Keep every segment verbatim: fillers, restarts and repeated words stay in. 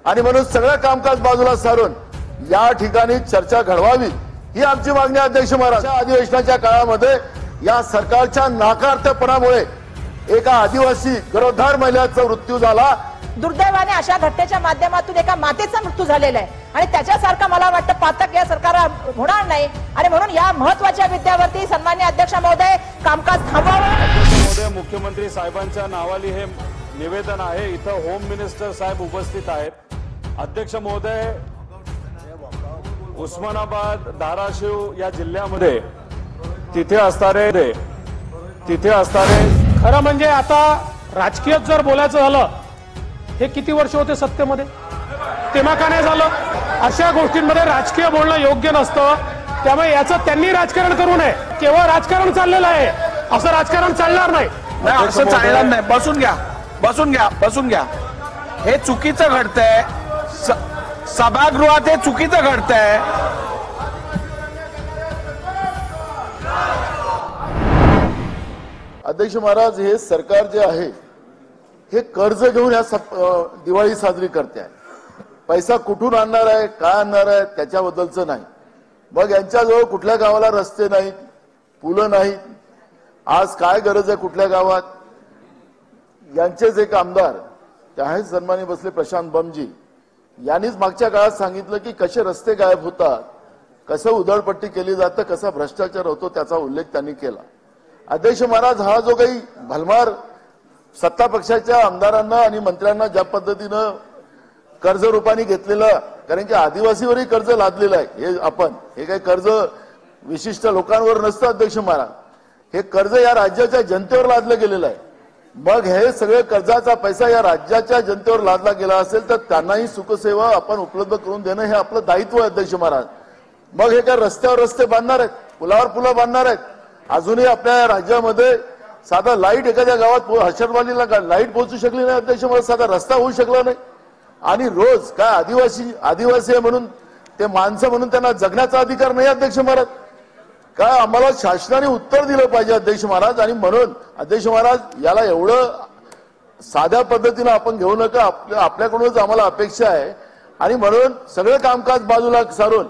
आणि म्हणून सगळं कामकाज बाजूला सारून या ठिकाणी चर्चा घडवावी ही आमची मागणी आहे अध्यक्ष महाराज। अधिवेशनाच्या काळामध्ये या सरकारच्या नाकारतेपणामुळे एका आदिवासी गरोदर महिलेचा मृत्यू झाला। दुर्दैवाने अशा घटनेच्या माध्यमातून एका मातेचा मृत्यू झालेला आहे आणि त्याच्यासारखं मला वाटतं पातक या सरकार होणार नाही आणि म्हणून या महत्त्वाच्या मुद्द्यावरती सन्माननीय अध्यक्ष महोदय कामकाज थांबवावं। महोदय, मुख्यमंत्री साहेबांच्या नावाली हे निवेदन आहे। इथं होम मिनिस्टर साहेब उपस्थित आहेत। अध्यक्ष महोदय, उस्मानाबाद धाराशिव या जिल्ह्यामध्ये तिथे असणारे तिथे असणारे खरं म्हणजे आता राजकीय जर बोलायचं झालं, हे किती वर्ष होते सत्तेमध्ये, तेव्हा का नाही झालं? अशा गोष्टींमध्ये राजकीय बोलणं योग्य नसतं। त्यामुळे याचं त्यांनी राजकारण करू नये। केवळ राजकारण चाललेलं आहे, असं राजकारण चालणार नाही। असं चालणार नाही। बसून घ्या, बसून घ्या, बसून घ्या। हे चुकीचं घडतंय, सभागृहात हे चुकीचं घडतंय। अध्यक्ष महाराज, हे सरकार जे आहे हे कर्ज घेऊन या दिवाळी साजरी करते आहे। पैसा कुठून आणणार आहे, काय आणणार आहे त्याच्याबद्दलचं नाही। मग यांच्याजवळ कुठल्या गावाला रस्ते नाहीत, पुलं नाहीत, आज काय गरज आहे कुठल्या गावात? यांचेच एक आमदार ते आहेत सन्माननीय बसले प्रशांत बमजी, यांनीच मागच्या काळात सांगितलं की कसे रस्ते गायब होतात, कसं उधळपट्टी केली जातं, कसा भ्रष्टाचार होतो, त्याचा उल्लेख त्यांनी केला। अध्यक्ष महाराज, हा जो काही भलमार सत्ता पक्षाच्या आमदारांना आणि मंत्र्यांना ज्या पद्धतीनं कर्ज रूपाने घेतलेलं, कारण की आदिवासीवरही कर्ज लादलेलं आहे। हे आपण हे काही कर्ज विशिष्ट लोकांवर नसतं अध्यक्ष महाराज, हे कर्ज या राज्याच्या जनतेवर लादलं गेलेलं आहे। मग हे सगळे कर्जाचा पैसा या राज्याच्या जनतेवर लादला गेला असेल तर त्यांनाही सुखसेवा आपण उपलब्ध करून देणं हे आपलं दायित्व आहे अध्यक्ष महाराज। मग हे काय रस्त्यावर रस्ते बांधणार आहेत, पुलावर पुलं बांधणार आहेत? अजूनही आपल्या राज्यामध्ये साधा लाईट एखाद्या गावात हर्षदवालीला लाईट पोहोचू शकली नाही अध्यक्ष महाराज, साधा रस्ता होऊ शकला नाही। आणि रोज काय आदिवासी आदिवासी आहे म्हणून ते माणसं म्हणून त्यांना जगण्याचा अधिकार नाही अध्यक्ष महाराज? काय आम्हाला शासनाने उत्तर दिलं पाहिजे अध्यक्ष महाराज। आणि म्हणून अध्यक्ष महाराज, याला एवढं साध्या पद्धतीनं आपण घेऊ नका, आपल्या आपल्याकडूनच आम्हाला अपेक्षा आहे। आणि म्हणून सगळं कामकाज बाजूला सारून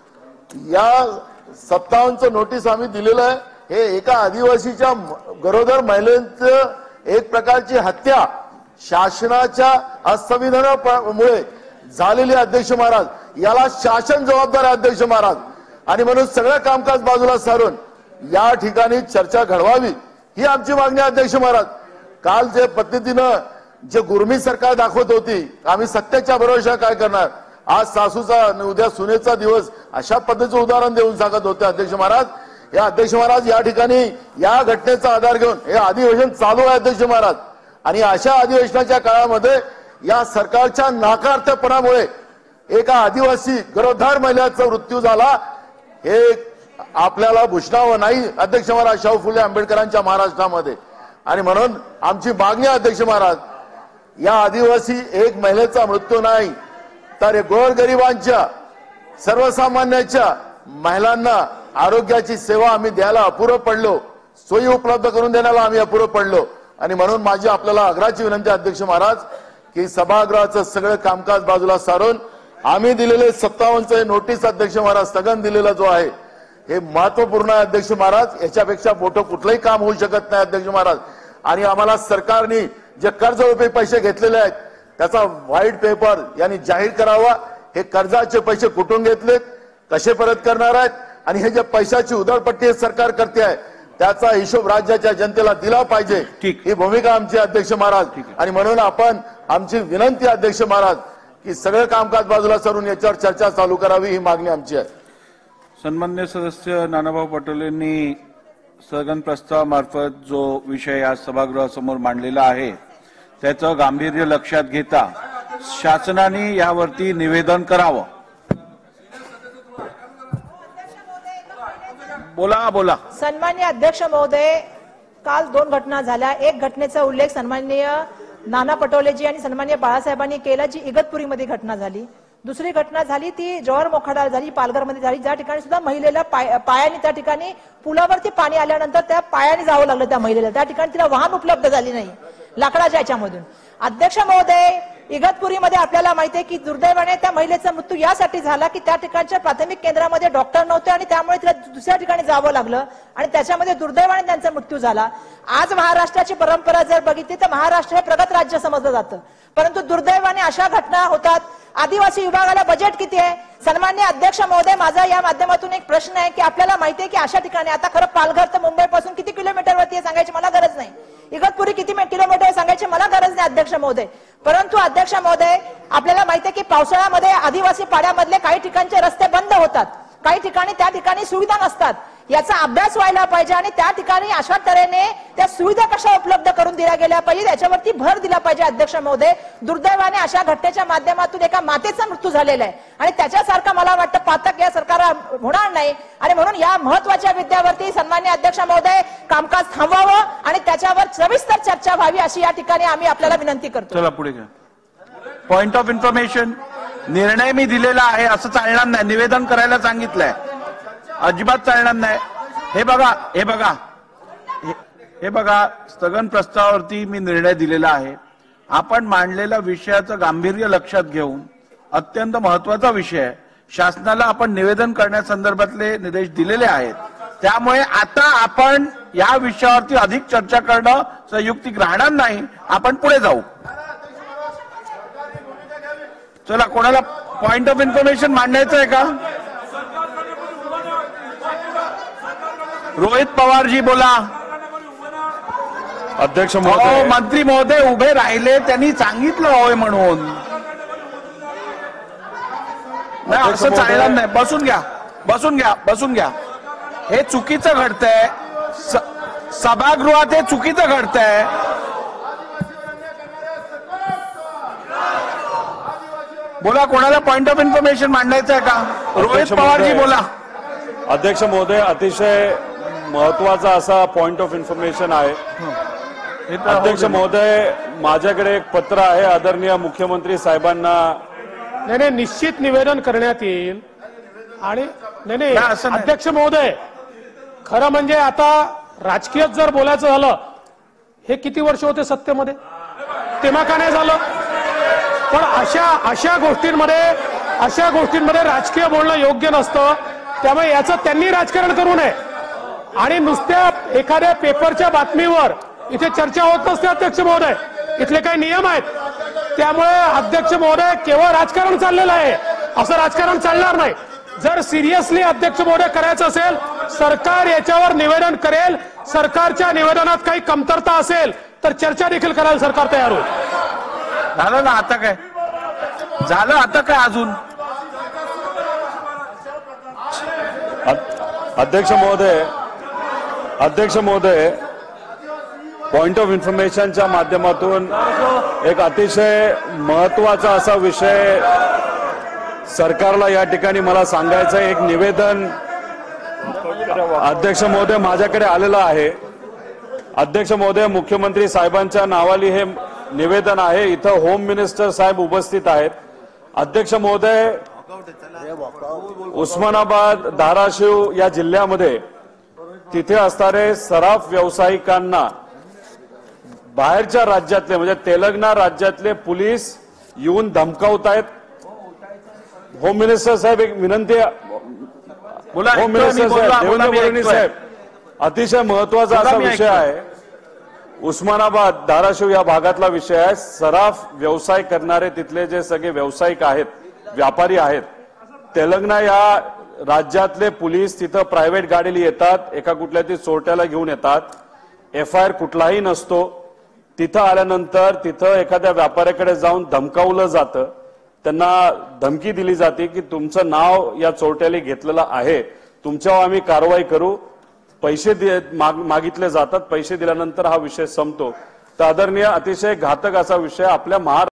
या सत्तावन्नचं नोटीस आम्ही दिलेलं आहे। हे एका आदिवासीच्या गरोदर महिलेचं एक प्रकारची हत्या शासनाच्या असंविधानामुळे झालेली अध्यक्ष महाराज, याला शासन जबाबदार आहे अध्यक्ष महाराज। आणि म्हणून सगळं कामकाज बाजूला सारून या ठिकाणी चर्चा घडवावी ही आमची मागणी आहे अध्यक्ष महाराज। काल जे पद्धतीनं जे गुरमी सरकार दाखवत होती, आम्ही सत्तेच्या भरोशा काय करणार, आज सासूचा उद्या सुनेचा दिवस, अशा पद्धतीचं उदाहरण देऊन सांगत होते अध्यक्ष महाराज। या अध्यक्ष महाराज, या ठिकाणी या घटनेचा आधार घेऊन हे अधिवेशन चालू आहे अध्यक्ष महाराज। आणि अशा अधिवेशनाच्या काळामध्ये या सरकारच्या नाकारतेपणामुळे एका आदिवासी गरोदर महिलेचा मृत्यू झाला, हे आपल्याला भूषणावं नाही अध्यक्ष महाराज शाहू फुले आंबेडकरांच्या महाराष्ट्रामध्ये। आणि म्हणून आमची मागणी आहे अध्यक्ष महाराज, या आदिवासी एक महिलेचा मृत्यू नाही तर गोरगरिबांच्या सर्वसामान्यांच्या महिलांना आरोग्याची सेवा आम्ही द्यायला अपुरं पडलो, सोयी उपलब्ध करून देण्याला आम्ही अपुरं पडलो। आणि म्हणून माझी आपल्याला आग्रहाची विनंती अध्यक्ष महाराज की सभागृहाचं सगळं कामकाज बाजूला सारून आम्ही दिलेले सत्तावन्नचे नोटीस अध्यक्ष महाराज स्थगन दिलेला जो आहे हे महत्वपूर्ण आहे अध्यक्ष महाराज। याच्यापेक्षा मोठं कुठलंही काम होऊ शकत नाही अध्यक्ष महाराज। आणि आम्हाला सरकारने जे कर्ज रुपये पैसे घेतलेले आहेत त्याचा व्हाईट पेपर यांनी जाहीर करावा। हे कर्जाचे पैसे कुठून घेतलेत, कसे परत करणार आहेत, आणि हे जे पैशाची उधळपट्टी सरकार करते आहे त्याचा हिशोब राज्याच्या जनतेला दिला पाहिजे, ही भूमिका आमची अध्यक्ष महाराज। आणि म्हणून आपण आमची विनंती अध्यक्ष महाराज की सगळं कामकाज बाजूला सारून याच्यावर चर्चा चालू करावी ही मागणी आमची आहे। सन्मान्य सदस्य नानाभाऊ पटोले यांनी स्थगन प्रस्तावामार्फत जो विषय आज सभागृहासमोर मांडलेला आहे त्याचं गांभीर्य लक्षात घेता शासनाने यावरती निवेदन करावं। बोला बोला सन्माननीय अध्यक्ष महोदय, काल दोन घटना झाल्या। एक घटनेचा उल्लेख सन्माननीय नाना पटोलेजी आणि सन्माननीय बाळासाहेबांनी केला, जी इगतपुरीमध्ये घटना झाली। दुसरी घटना झाली ती जवाहर मोखाडा झाली, पालघरमध्ये झाली, ज्या ठिकाणी सुद्धा महिलेला पाय, पायाने त्या ठिकाणी पुलावरती पाणी आल्यानंतर त्या पायाने जावं लागलं त्या महिलेला, त्या ठिकाणी तिला वाहन उपलब्ध झाली नाही लाकडाच्या याच्यामधून। अध्यक्ष महोदय, इगतपुरीमध्ये आपल्याला माहिती आहे की दुर्दैवाने त्या महिलेचा मृत्यू यासाठी झाला की त्या ठिकाणच्या प्राथमिक केंद्रामध्ये डॉक्टर नव्हते आणि त्यामुळे तिला दुसऱ्या ठिकाणी जावं लागलं आणि त्याच्यामध्ये दुर्दैवाने त्यांचा मृत्यू झाला। आज महाराष्ट्राची परंपरा जर बघितली तर महाराष्ट्र हे प्रगत राज्य समजलं जातं, परंतु दुर्दैवाने अशा घटना होतात। आदिवासी विभागाला बजेट किती आहे? सन्माननीय अध्यक्ष महोदय, माझा या माध्यमातून एक प्रश्न आहे की आपल्याला माहिती आहे की अशा ठिकाणी आता खरं पालघर तर मुंबईपासून किती किलोमीटरवरती आहे सांगायची मला गरज नाही, इगतपुरी किती किलोमीटर सांगायची मला गरज नाही अध्यक्ष महोदय, परंतु अध्यक्ष महोदय आपल्याला माहिती आहे की पावसाळ्यामध्ये आदिवासी पाड्यामधले काही ठिकाणचे रस्ते बंद होतात, काही ठिकाणी त्या ठिकाणी सुविधा नसतात। याचा अभ्यास व्हायला पाहिजे आणि त्या ठिकाणी अशा तऱ्हेने त्या सुविधा कशा उपलब्ध करून दिल्या गेल्या पाहिजे याच्यावरती भर दिला पाहिजे अध्यक्ष महोदय। दुर्दैवाने अशा घटनेच्या माध्यमातून एका मातेचा मृत्यू झालेला आहे आणि त्याच्यासारखा मला वाटतं पातक या सरकार होणार नाही आणि म्हणून या महत्वाच्या मुद्द्यावरती सन्माननीय अध्यक्ष महोदय कामकाज थांबवावं आणि त्याच्यावर सविस्तर चर्चा व्हावी अशी या ठिकाणी आम्ही आपल्याला विनंती करतो। चला पुढे घ्या। पॉइंट ऑफ इन्फॉर्मेशन, निर्णय मी दिलेला आहे असं चालणार नाही, निवेदन करायला सांगितलंय, अजिबात चालणार नाही। हे बघा हे बघा हे बघा स्थगन प्रस्तावावरती मी निर्णय दिलेला आहे। आपण मांडलेल्या विषयाचं गांभीर्य लक्षात घेऊन अत्यंत महत्वाचा विषय आहे, शासनाला आपण निवेदन करण्यासंदर्भातले निर्देश दिलेले आहेत, त्यामुळे आता आपण या विषयावरती अधिक चर्चा करणं संयुक्तिक राहणार नाही, आपण पुढे जाऊ। चला, कोणाला पॉइंट ऑफ इन्फॉर्मेशन मांडायचं आहे का? रोहित पवारजी बोला। अध्यक्ष हो, महोदय, मंत्री महोदय उभे राहिले, त्यांनी सांगितलं होय म्हणून, नाही असं चालणार नाही। बसून घ्या बसून घ्या बसून घ्या हे चुकीचं घडतंय, सभागृहात हे चुकीचं घडतंय। बोला, कोणाला पॉइंट ऑफ इन्फॉर्मेशन मांडायचं आहे का? रोहित पवारजी बोला। अध्यक्ष महोदय, अतिशय महत्वाचा असा पॉइंट ऑफ इन्फॉर्मेशन आहे। अध्यक्ष महोदय, माझ्याकडे एक पत्र आहे आदरणीय मुख्यमंत्री साहेबांना। नाही नाही, निश्चित निवेदन करण्यात येईल आणि नाही नाही अध्यक्ष महोदय, खरं म्हणजे आता राजकीय जर बोलायचं झालं, हे किती वर्ष होते सत्तेमध्ये, तेव्हा का नाही झालं? पण अशा अशा गोष्टींमध्ये अशा गोष्टींमध्ये राजकीय बोलणं योग्य नसतं, त्यामुळे याचं त्यांनी राजकारण करू नये आणि नुसत्या एखाद्या पेपरच्या बातमीवर इथे चर्चा होत नसते अध्यक्ष महोदय, इथले काही नियम आहेत, त्यामुळे अध्यक्ष महोदय केवळ राजकारण चाललेलं आहे, असं राजकारण चालणार नाही। जर सिरियसली अध्यक्ष महोदय करायचं असेल, सरकार याच्यावर निवेदन करेल, सरकारच्या निवेदनात काही कमतरता असेल तर चर्चा देखील करायला सरकार तयार होईल। झालं ना, आता काय झालं, आता काय अजून? अध्यक्ष महोदय अध्यक्ष महोदय पॉइंट ऑफ इन्फॉर्मेशनच्या माध्यमातून एक अतिशय महत्वाचा असा विषय सरकारला या ठिकाणी मला सांगायचं आहे। एक निवेदन अध्यक्ष महोदय माझ्याकडे आलेलं आहे। अध्यक्ष महोदय, मुख्यमंत्री साहेबांच्या नावाली हे निवेदन आहे। इथं होम मिनिस्टर साहेब उपस्थित आहेत। अध्यक्ष महोदय, उस्मानाबाद, धाराशिव या जिल्ह्यामध्ये तिथे असणारे सराफ व्यावसायिकांना बाहेरच्या राज्यातले म्हणजे तेलंगणा राज्यातले पोलीस येऊन धमकावत आहेत। होम मिनिस्टर साहेब, एक विनंती, होम मिनिस्टर साहेब, देवेंद्र फडणवीस साहेब, अतिशय महत्वाचा असा विषय आहे। उस्मानाबाद, धाराशिव या भागातला विषय आहे। सराफ व्यवसाय करणारे तिथले जे सगळे व्यावसायिक आहेत, व्यापारी आहेत, तेलंगणा या राज्यातले पोलीस तिथं प्रायव्हेट गाडीला येतात, एका कुठल्या तरी चोरट्याला घेऊन येतात, एफ आय आर कुठलाही नसतो, तिथं आल्यानंतर तिथं एखाद्या व्यापाऱ्याकडे जाऊन धमकावलं जातं, त्यांना धमकी दिली जाते की तुमचं नाव या चोरट्याने घेतलेलं आहे, तुमच्यावर आम्ही कारवाई करू, पैसे मागितले जातात, पैसे दिल्यानंतर हा विषय संपतो। तर आदरणीय, अतिशय घातक असा विषय आपल्या महाराष्ट्र